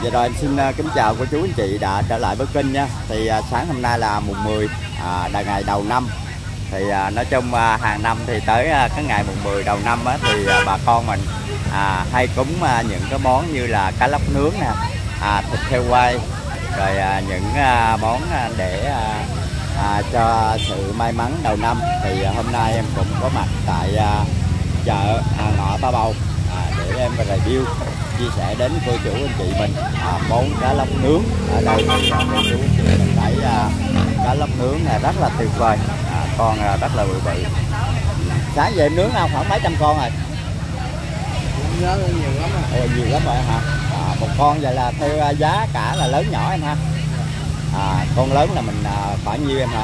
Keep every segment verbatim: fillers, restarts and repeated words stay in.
Dạ rồi, em xin kính chào cô chú anh chị đã trở lại với kênh nha. Thì à, sáng hôm nay là mùng mười, à, là ngày đầu năm. Thì à, nói chung à, hàng năm thì tới à, cái ngày mùng mười đầu năm á, thì à, bà con mình à, hay cúng à, những cái món như là cá lóc nướng nè, à, thịt heo quay, rồi à, những à, món à, để à, à, cho sự may mắn đầu năm. Thì à, hôm nay em cũng có mặt tại à, chợ à, ngõ Ba Bầu à, để em review chia sẻ đến cô chủ anh chị mình à, món cá lóc nướng. Ở đây thì à, cô chú anh chị mình thấy à, cá lóc nướng này rất là tuyệt vời, à, con à, rất là bự bự. Sáng giờ em nướng không khoảng mấy trăm con rồi? Nhớ nhiều lắm rồi. Ồ, nhiều lắm rồi hả? À, một con vậy là theo giá cả là lớn nhỏ em ha? À, con lớn là mình à, khoảng nhiêu em hả?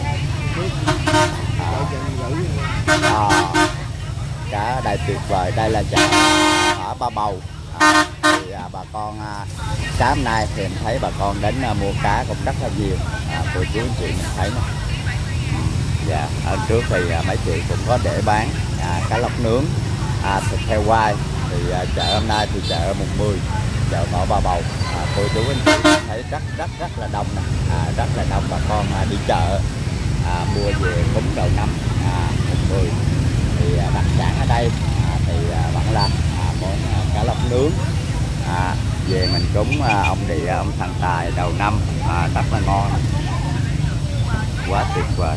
À, cá đây tuyệt vời. Đây là chợ ở Ba Bầu. À, thì à, bà con à, sáng hôm nay thì em thấy bà con đến à, mua cá cũng rất là nhiều. À, cô chú anh chị mình thấy nè. Dạ, ở trước thì à, mấy chị cũng có để bán à, cá lóc nướng, à, thịt heo quay. Thì à, chợ hôm nay thì chợ mùng mười, chợ ngõ Ba Bầu. À, cô chú anh chị thấy rất rất rất là đông nè, à, rất là đông bà con à, đi chợ à, mua về cúng đầu năm à, mùng mười. Thì à, đặc sản ở đây à, thì à, vẫn là à, món à, cá lóc nướng. À, về mình cúng à, ông địa ông thần tài đầu năm à, rất là ngon, quá tuyệt vời.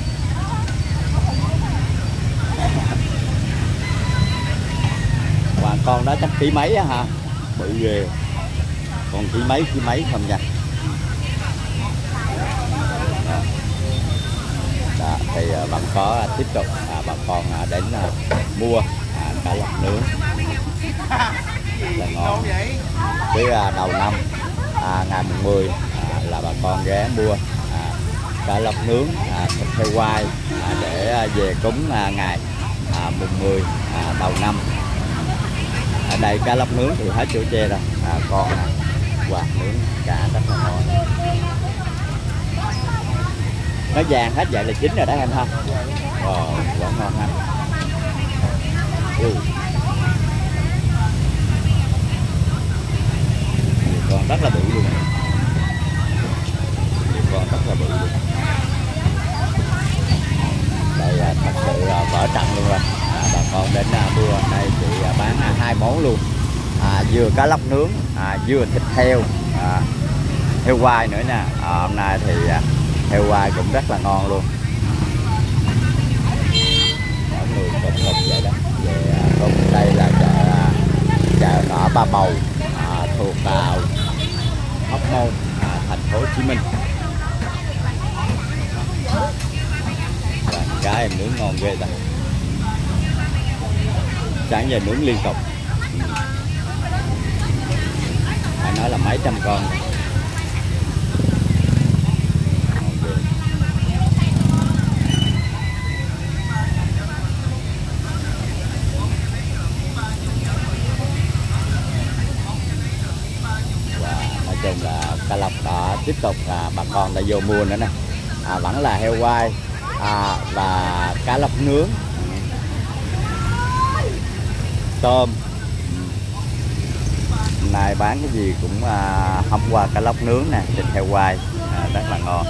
Hoàng con đó chắc ký mấy á hả? Bự ghê. Còn ký mấy ký mấy không nha. Đó. Đó, thì à, bạn có à, tiếp tục à, bà con à, đến à, mua à, cá lóc nướng rất là ngon. Cái à, đầu năm à, ngày mùng mười à, là bà con ghé mua à, cá lóc nướng, à, thịt heo quay à, để à, về cúng à, ngày à, mùng mười à, đầu năm. Ở đây cá lóc nướng thì hết chỗ chê rồi, à, con này quạt nướng cá rất là ngon. Nó vàng hết vậy là chín rồi đó em ha. Ồ, vẫn ngon ha. Ừ. Con rất là bự luôn, con rất là bự luôn. Đây à, thật sự à, vỡ trận luôn rồi. À, bà con đến à, mua đây chị à, bán à, hai món luôn, à, vừa cá lóc nướng, à, vừa thịt heo, à, heo quay nữa nè. À, hôm nay thì à, heo quay cũng rất là ngon luôn. Mọi người cũng lục vậy đó. Về à, cũng đây là chợ à, chợ ngõ Ba Bầu, à, thuộc vào Hóc Môn, à, thành phố Hồ Chí Minh. Và cá em nướng ngon ghê ta. Sáng giờ nướng liên tục. Phải nói là mấy trăm con. Chung là cá lóc đã tiếp tục là bà con đã vô mua nữa nè, à, vẫn là heo quay à, và cá lóc nướng, tôm. Hôm nay bán cái gì cũng à, hôm qua cá lóc nướng nè, thịt heo quay à, rất là ngon.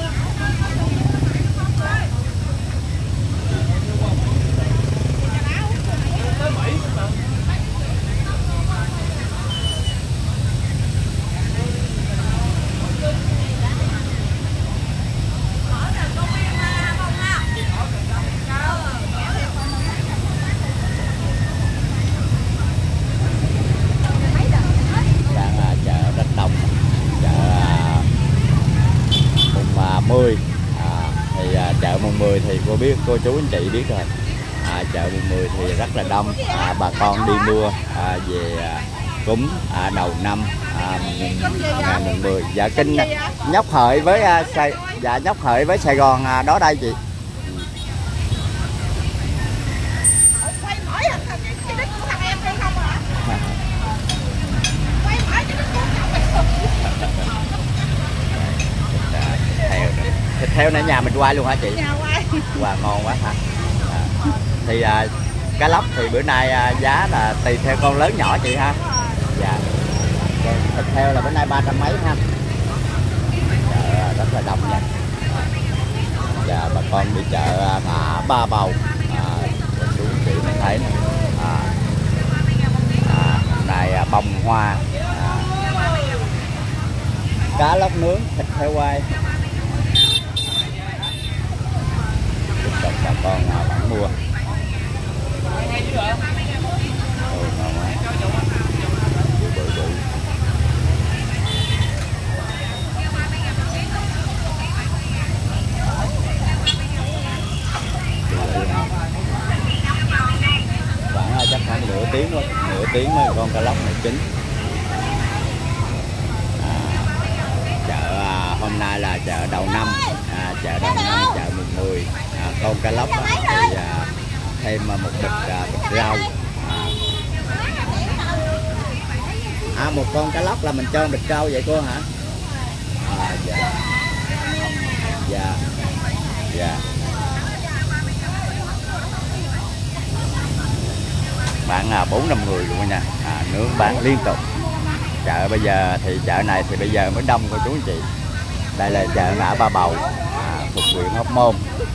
mười à, thì à, chợ mùng mười thì cô biết, cô chú anh chị biết rồi, à, chợ mùng mười thì rất là đông, à, bà con đi mua à, về à, cúng à, đầu năm à, ngày mùng mười. Dạ kinh nhóc hợi với à, Sài, dạ nhóc hợi với Sài Gòn à, đó đây chị. Thịt heo nãy nhà mình quay luôn hả chị? Nhà quay. Wow, ngon quá ha. À, thì à, cá lóc thì bữa nay à, giá là tùy theo con lớn nhỏ chị ha. Dạ. Okay. thịt heo là bữa nay ba trăm mấy ha. Chợ rất là đông nha. Và bà con đi chợ ngã Ba Bầu, à, chú chị mình thấy nè. À, à, hôm nay à, bông hoa, à, cá lóc nướng, thịt heo quay. Tiếp tục bà con à, vẫn mua. Ôi, ngon quá. Bự bự bự. Khoảng chắc khoảng nửa tiếng thôi, nửa tiếng mới con cá lóc này chín. À, chợ à, hôm nay là chợ đầu năm, à, chợ đầu năm, chợ mùng mười. À, con cá lóc á, thì à, thêm một bịch à, bịch rau. À. à một con cá lóc là mình cho một bịch rau vậy cô hả? À, dạ dạ dạ. Bán à, bốn năm người luôn nha, à, nướng bán liên tục. Chợ bây giờ thì chợ này thì bây giờ mới đông cô chú anh chị. Đây là chợ ngã Ba Bầu, à, thuộc huyện Hóc Môn.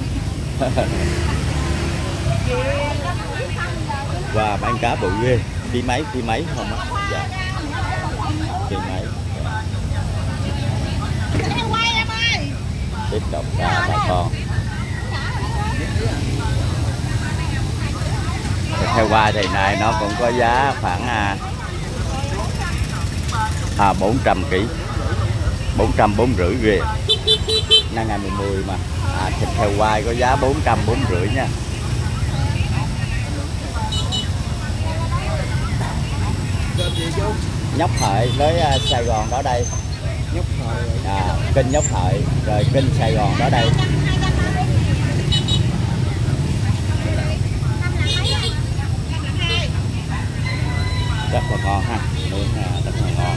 Và bán cá bự ghê, ký mấy ký mấy không á? Dạ. Ký mấy. Tiếp tục ra bà con. Thịt heo quay thì này nó cũng có giá khoảng à, à bốn trăm ký, bốn trăm bốn rưỡi ghê. Năm ngày mùng mười mà. À, thịt heo quay có giá bốn trăm bốn rưỡi nha. Nhóc Hợi với uh, Sài Gòn đó đây. Nhóc Hợi. À, kênh Nhóc Hợi rồi kênh Sài Gòn đó đây. Rất là ngon ha, nướng rất là ngon.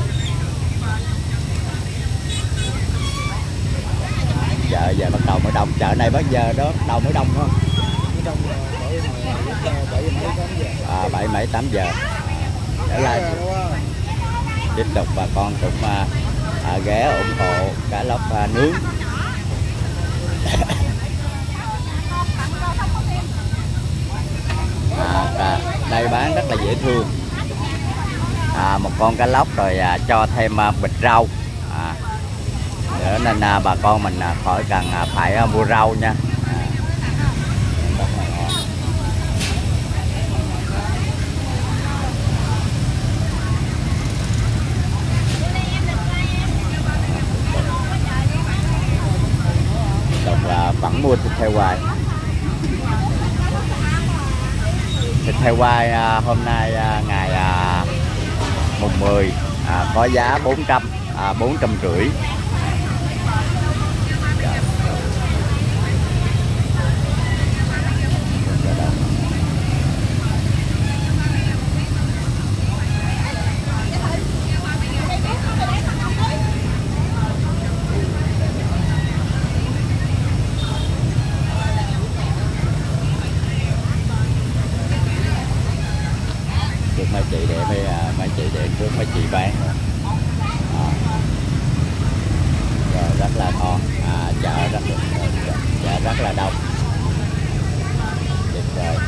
Chợ giờ bắt đầu mới đông, chợ này bao giờ đó bắt đầu mới đông không? À, bảy mấy tám giờ. Trở lại tiếp tục bà con cũng à, à, ghé ủng hộ cá lóc à, nướng. À, à, đây bán rất là dễ thương. À, một con cá lóc rồi à, cho thêm à, bịch rau, à, để nên à, bà con mình à, khỏi cần à, phải à, mua rau nha. À, rất là ngon. Đồng là vẫn mua thịt heo quay. Thịt heo quay à, hôm nay à, ngày à, mùng mười à, có giá bốn trăm, à, bốn trăm rưỡi. Mấy chị để mấy, mấy chị để trước mấy chị bán. À, rồi rất là ngon, à, chợ rất là chợ rất là đông. Tuyệt vời.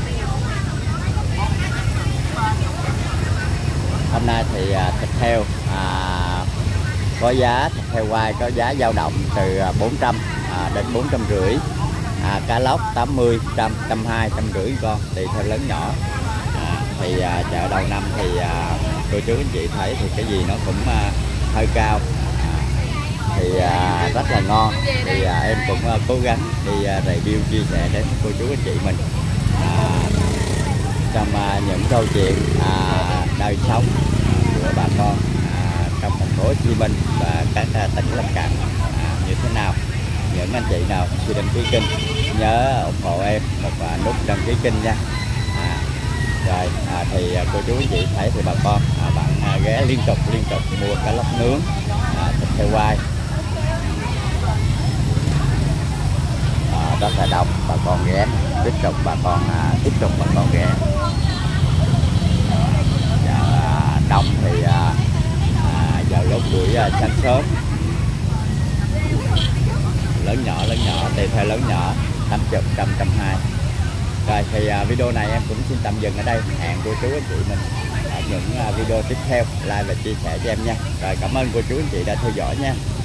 Hôm nay thì à, thịt heo à, có giá thịt heo quay có giá dao động từ bốn trăm à, đến bốn trăm rưỡi. À, cá lóc tám mươi, trăm, trăm hai, trăm rưỡi con tùy theo lớn nhỏ. Thì à, chợ đầu năm thì à, cô chú anh chị thấy thì cái gì nó cũng à, hơi cao, à, thì à, rất là ngon. Thì à, em cũng à, cố gắng đi à, review chia sẻ đến cô chú anh chị mình à, trong à, những câu chuyện à, đời sống của bà con à, trong thành phố Hồ Chí Minh và các à, tỉnh lân cận à, như thế nào. Những anh chị nào khi đăng ký kênh nhớ ủng hộ em một à, nút đăng ký kênh nha. Rồi à, thì à, cô chú anh chị thấy thì bà con à, bạn à, ghé liên tục liên tục mua cá lóc nướng, à, thịt heo quay, à, rất là đông. Bà con ghé tiếp tục bà con à, tiếp tục bà con ghé. Dạ, à, đông thì à, à, buổi à, sáng sớm. Lớn nhỏ lớn nhỏ tùy theo lớn nhỏ tám mươi, trăm, trăm hai. Rồi thì à, video này em cũng xin tạm dừng ở đây. Hẹn cô chú anh chị mình ở những à, video tiếp theo, like và chia sẻ cho em nha. Rồi cảm ơn cô chú anh chị đã theo dõi nha.